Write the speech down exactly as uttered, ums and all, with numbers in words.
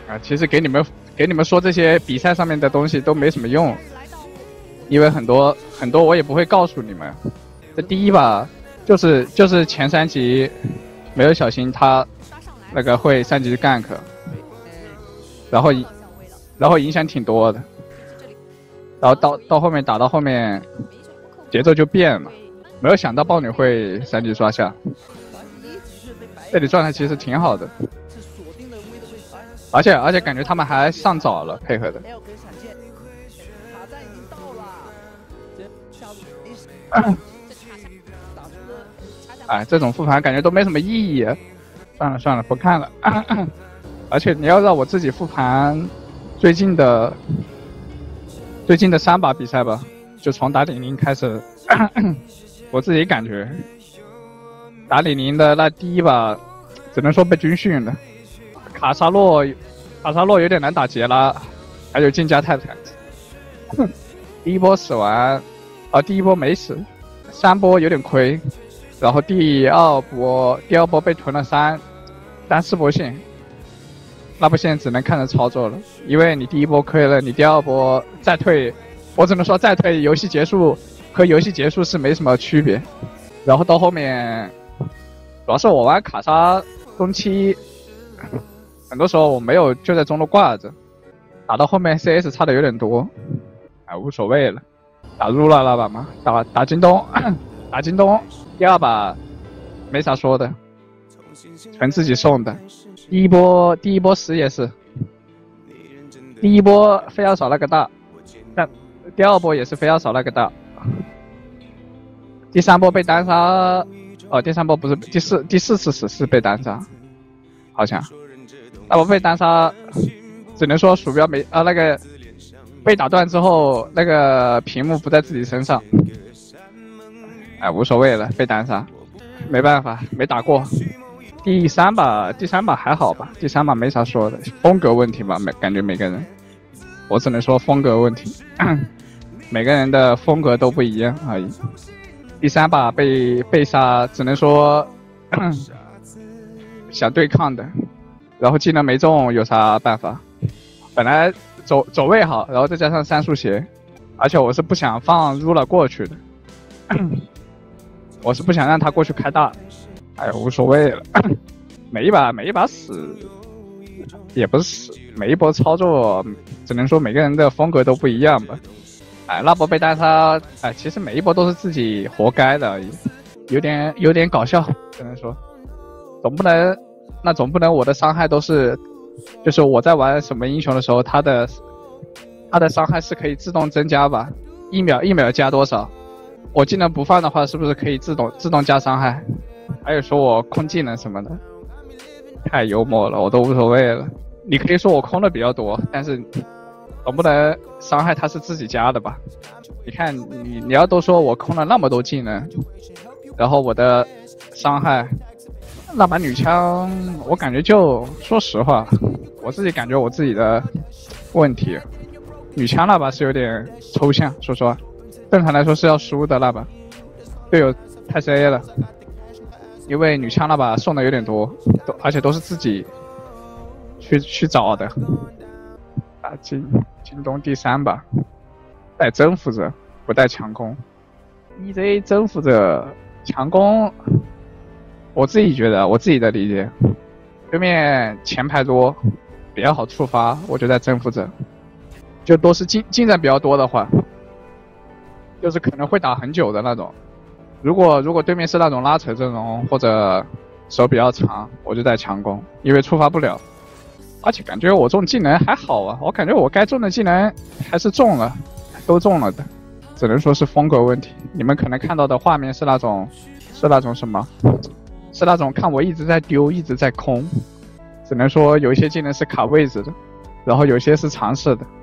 啊，其实给你们给你们说这些比赛上面的东西都没什么用，因为很多很多我也不会告诉你们。这第一把就是就是前三级没有小心，他那个会三级 gank， 然后然后影响挺多的，然后到到后面打到后面节奏就变了，没有想到豹女会三级刷下，这里状态其实挺好的。而且而且感觉他们还上早了，配合的。哎，这种复盘感觉都没什么意义，算了算了，不看了。而且你要让我自己复盘最近的最近的三把比赛吧，就从打李宁开始，我自己感觉打李宁的那第一把，只能说被军训了。卡萨洛，卡萨洛有点难打劫拉，还有进加泰坦。第一波死完，啊，第一波没死，三波有点亏，然后第二波第二波被囤了三，单四波线，那波线只能看着操作了，因为你第一波亏了，你第二波再退，我只能说再退，游戏结束和游戏结束是没什么区别。然后到后面，主要是我玩卡莎中期。很多时候我没有就在中路挂着，打到后面 C S 差的有点多，哎，无所谓了。打入了那把嘛，打打京东，打京东第二把没啥说的，纯自己送的。第一波第一波死也是，第一波非要扫那个大，但第二波也是非要扫那个大。第三波被单杀，哦，第三波不是第四第四次死是被单杀，好像。那我被单杀，只能说鼠标没啊那个被打断之后，那个屏幕不在自己身上，哎，无所谓了，被单杀，没办法，没打过。第三把，第三把还好吧，第三把没啥说的，风格问题吧，每感觉每个人，我只能说风格问题，每个人的风格都不一样而已。第三把被被杀，只能说想对抗的。然后技能没中，有啥办法？本来走走位好，然后再加上三速鞋，而且我是不想放 Rula 过去的，我是不想让他过去开大，哎呀，无所谓了。每一把每一把死，也不是死，每一波操作，只能说每个人的风格都不一样吧。哎，那波被单杀，哎，其实每一波都是自己活该的而已，有点有点搞笑，只能说，总不能。那总不能我的伤害都是，就是我在玩什么英雄的时候，他的他的伤害是可以自动增加吧？一秒一秒加多少？我技能不放的话，是不是可以自动自动加伤害？还有说我空技能什么的，太幽默了，我都无所谓了。你可以说我空的比较多，但是总不能伤害它是自己加的吧？你看你你要都说我空了那么多技能，然后我的伤害。那把女枪，我感觉就说实话，我自己感觉我自己的问题，女枪那把是有点抽象，说实话，正常来说是要输的那把，队友太 C A 了，因为女枪那把送的有点多，都而且都是自己去去找的。打京京东第三把，带征服者不带强攻 ，E J 征服者强攻。我自己觉得，我自己的理解，对面前排多，比较好触发，我就在征服者，就都是近近战比较多的话，就是可能会打很久的那种。如果如果对面是那种拉扯阵容或者手比较长，我就在强攻，因为触发不了。而且感觉我中技能还好啊，我感觉我该中的技能还是中了，都中了的，只能说是风格问题。你们可能看到的画面是那种是那种什么？是那种看我一直在丢，一直在空，只能说有一些技能是卡位置的，然后有些是尝试的，